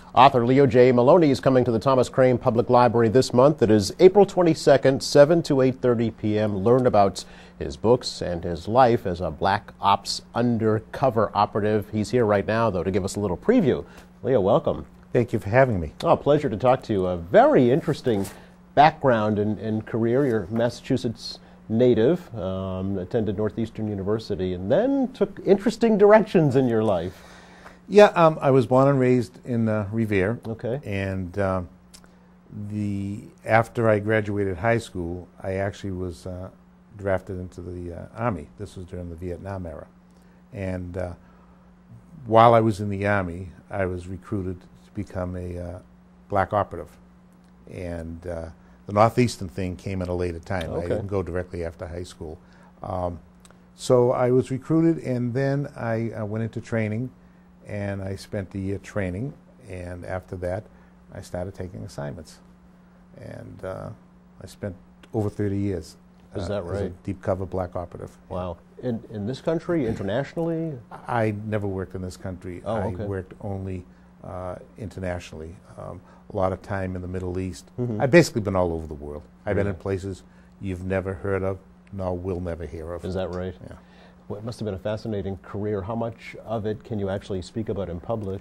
Author Leo J. Maloney is coming to the Thomas Crane Public Library this month. It is April 22nd, 7 to 8:30 p.m. Learn about his books and his life as a black ops undercover operative. He's here right now, though, to give us a little preview. Leo, welcome. Thank you for having me. Oh, pleasure to talk to you. A very interesting background and career. You're a Massachusetts native, attended Northeastern University, and then took interesting directions in your life. Yeah, I was born and raised in Revere. Okay. And after I graduated high school, I actually was drafted into the Army. This was during the Vietnam era. And while I was in the Army, I was recruited to become a black operative. And the Northeastern thing came at a later time. Okay. I didn't go directly after high school. So I was recruited, and then I went into training. And I spent a year training, and after that, I started taking assignments. And I spent over 30 years Is that right? as a deep cover black operative. Wow. In this country, internationally? I never worked in this country. Oh, okay. I worked only internationally. A lot of time in the Middle East. Mm-hmm. I've basically been all over the world. I've been Really? in places you've never heard of, nor will never hear of. Is that right? Yeah. Well, it must have been a fascinating career. How much of it can you actually speak about in public?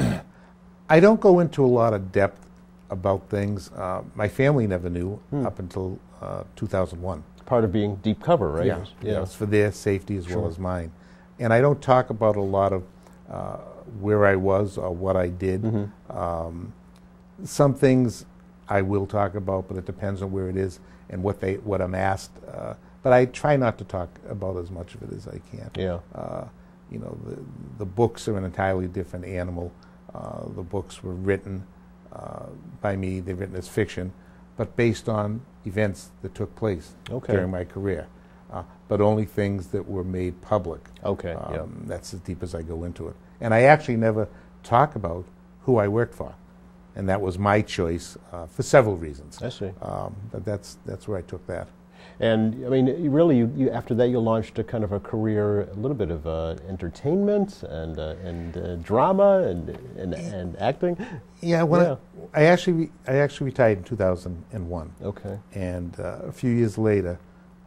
I don't go into a lot of depth about things. My family never knew up until 2001. Part of being deep cover, right? Yeah, yeah. It's for their safety as well as mine. And I don't talk about a lot of where I was or what I did. Mm-hmm. Some things I will talk about, but it depends on where it is and what I'm asked. But I try not to talk about as much of it as I can. Yeah. You know, the books are an entirely different animal. The books were written by me. They're written as fiction, but based on events that took place during my career. But only things that were made public. Okay. That's as deep as I go into it. And I actually never talk about who I worked for. And that was my choice for several reasons. I see. But that's where I took that. And I mean, you after that, you launched a kind of a career, a little bit of entertainment and drama and acting. Yeah, I actually retired in 2001. Okay. And a few years later,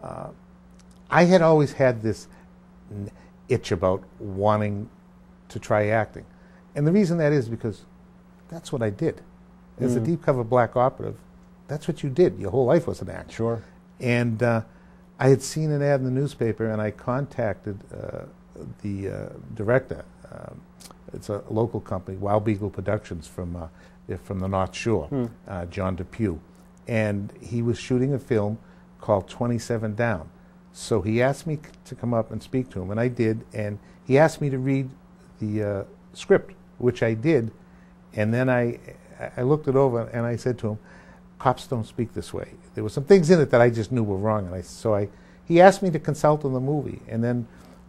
I had always had this itch about wanting to try acting, and the reason that is because that's what I did as a deep cover black operative. That's what you did. Your whole life was an act. Sure. And I had seen an ad in the newspaper, and I contacted the director. It's a local company, Wild Beagle Productions, they're from the North Shore, John Depew. And he was shooting a film called 27 Down. So he asked me to come up and speak to him, and I did. And he asked me to read the script, which I did. And then I looked it over, and I said to him, "Cops don't speak this way." There were some things in it that I just knew were wrong, and he asked me to consult on the movie. And then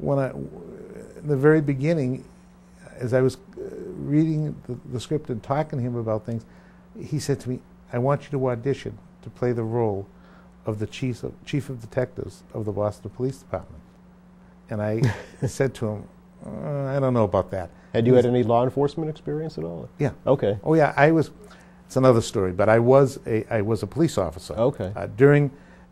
in the very beginning, as I was reading the script and talking to him about things, he said to me, "I want you to audition to play the role of the chief of detectives of the Boston Police Department." And I said to him, "I don't know about that." Had you had any law enforcement experience at all? Yeah. Okay. Oh yeah, it's another story, but I was a police officer. Okay. During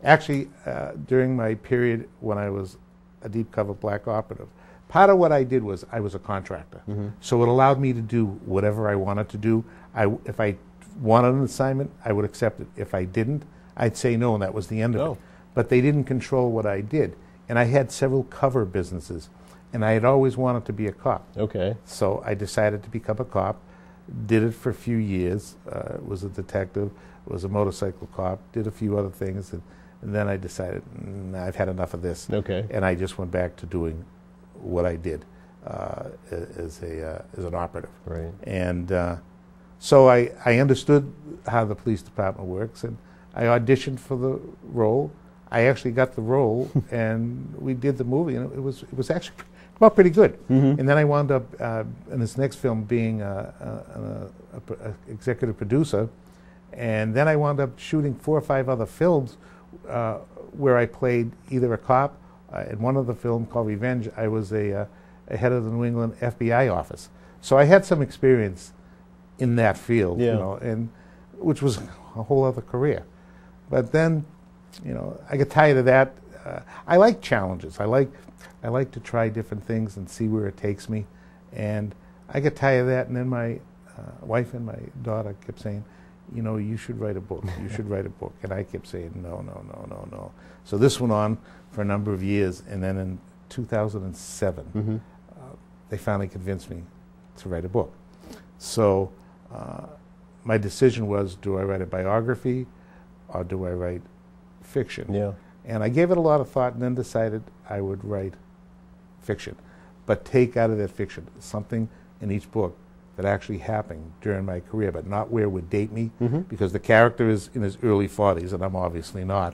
my period when I was a deep cover black operative, part of what I did was I was a contractor. So it allowed me to do whatever I wanted to do. If I wanted an assignment, I would accept it. If I didn't, I'd say no, and that was the end of it. But they didn't control what I did. And I had several cover businesses, and I had always wanted to be a cop. Okay. So I decided to become a cop. Did it for a few years, was a detective, was a motorcycle cop, did a few other things, and then I decided, I've had enough of this. Okay. And I just went back to doing what I did as an operative. Right. And so I understood how the police department works, and I auditioned for the role. I actually got the role, and we did the movie, and it was actually well, pretty good. And then I wound up in this next film being an executive producer, and then I wound up shooting 4 or 5 other films where I played either a cop. In one of the films called Revenge, I was a head of the New England FBI office. So I had some experience in that field, Yeah. you know, and which was a whole other career. But then, you know, I get tired of that. I like challenges. I like to try different things and see where it takes me. And I get tired of that. And then my wife and my daughter kept saying, you know, you should write a book. You should write a book. And I kept saying, no, no, no, no, no. So this went on for a number of years. And then in 2007, they finally convinced me to write a book. So my decision was, do I write a biography or do I write fiction? Yeah. And I gave it a lot of thought and then decided I would write fiction, but take out of that fiction something in each book that actually happened during my career, but not where it would date me, because the character is in his early 40s, and I'm obviously not.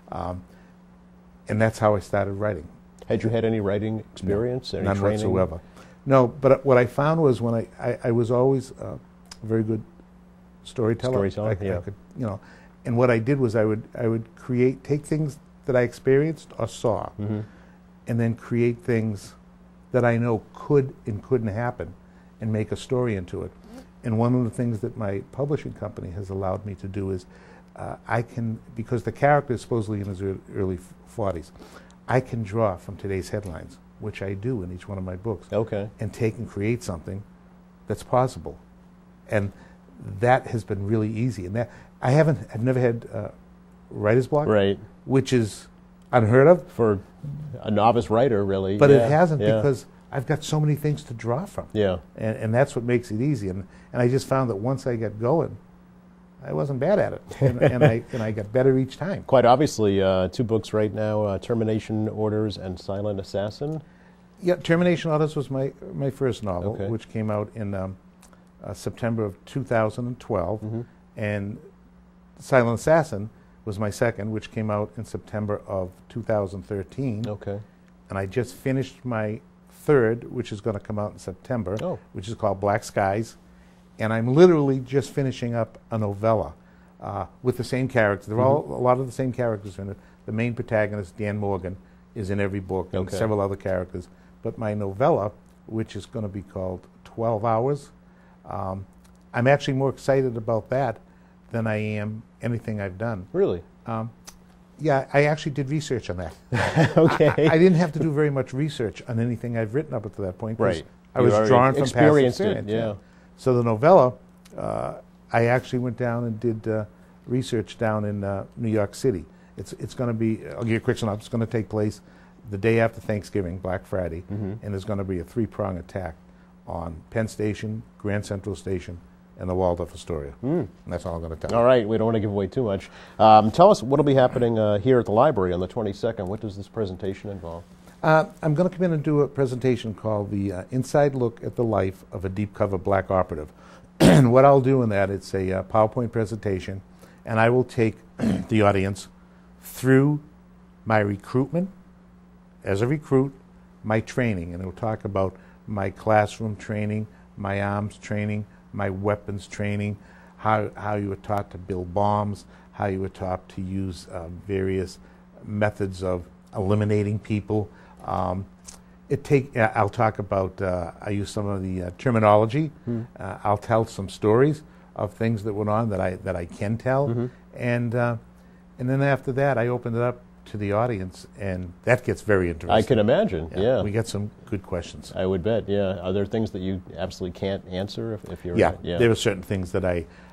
And that's how I started writing. Had you had any writing experience? No, any none training? whatsoever. No, but what I found was when I was always a very good storyteller. Storyteller, I could, you know, and what I did was I would take things that I experienced or saw, and then create things that I know could and couldn't happen, and make a story into it. And one of the things that my publishing company has allowed me to do is I can, because the character is supposedly in his early 40s, I can draw from today's headlines, which I do in each one of my books, and take and create something that's possible. And that has been really easy. And that I've never had writer's block, Right. which is unheard of. For a novice writer, really. But it hasn't, because I've got so many things to draw from. Yeah. And that's what makes it easy. And I just found that once I got going, I wasn't bad at it. And I got better each time. Quite obviously, 2 books right now, Termination Orders and Silent Assassin. Yeah, Termination Orders was my first novel, Okay. which came out in September of 2012. And Silent Assassin was my second, which came out in September of 2013. Okay. And I just finished my third, which is going to come out in September, which is called Black Skies. And I'm literally just finishing up a novella with the same characters. They're all a lot of the same characters in it. The main protagonist, Dan Morgan, is in every book, and several other characters. But my novella, which is going to be called 12 Hours, I'm actually more excited about that than I am anything I've done. Really? Yeah, I actually did research on that. Okay. I didn't have to do very much research on anything I've written up to that point. Right. I was drawn from past experienced experience. it, So the novella, I actually went down and did research down in New York City. It's going to be, I'll give you a quick synopsis, it's going to take place the day after Thanksgiving, Black Friday, and there's going to be a 3-prong attack on Penn Station, Grand Central Station, and the Waldorf Astoria. And that's all I'm going to tell you. All right, we don't want to give away too much. Tell us what will be happening here at the library on the 22nd. What does this presentation involve? I'm going to come in and do a presentation called the Inside Look at the Life of a Deep Cover Black Operative. And what I'll do in that, it's a PowerPoint presentation, and I will take the audience through my recruitment as a recruit, my training, and it will talk about my classroom training, my arms training, my weapons training, how you were taught to build bombs, how you were taught to use various methods of eliminating people. I'll talk about, I use some of the terminology. I'll tell some stories of things that went on that I can tell. And then after that, I open it up to the audience, and that gets very interesting. I can imagine, yeah. We get some good questions. I would bet, yeah. Are there things that you absolutely can't answer if you're... Yeah, there are certain things that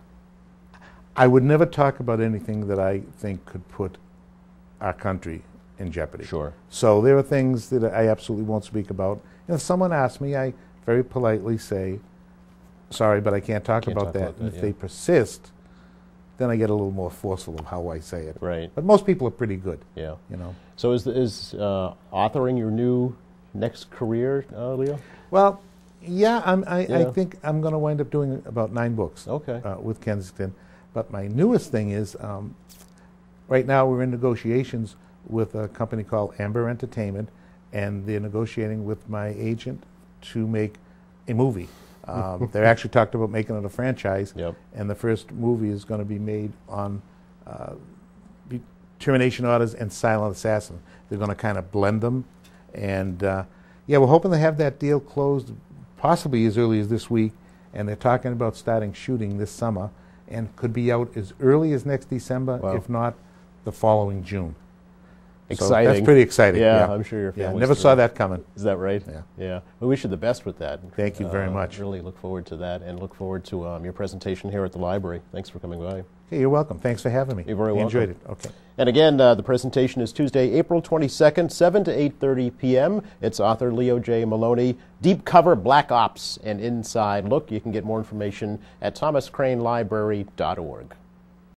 I would never talk about anything that I think could put our country in jeopardy. Sure. So there are things that I absolutely won't speak about. And if someone asks me, I very politely say, sorry, but I can't talk about that. And if they persist, then I get a little more forceful of how I say it. Right. But most people are pretty good. Yeah. You know. So is authoring your new next career, Leo? Well, yeah, I think I'm going to wind up doing about 9 books. With Kensington. But my newest thing is, right now we're in negotiations with a company called Amber Entertainment, and they're negotiating with my agent to make a movie. They're actually talked about making it a franchise, and the first movie is going to be made on Termination Orders and Silent Assassin. They're going to kind of blend them, and yeah, we're hoping to have that deal closed possibly as early as this week, and they're talking about starting shooting this summer, and could be out as early as next December, Wow. if not the following June. Exciting. So that's pretty exciting. Yeah, I'm sure your Yeah, family's never saw thrilled. that coming. Is that right? Yeah. Yeah. Well, wish you the best with that. Thank you very much. Really look forward to that, and look forward to your presentation here at the library. Thanks for coming by. Okay, you're welcome. Thanks for having me. You're very I welcome. enjoyed it. Okay. And again, the presentation is Tuesday, April 22nd, 7 to 8:30 p.m. It's author Leo J. Maloney, Deep Cover Black Ops, and Inside Look. You can get more information at thomascranelibrary.org.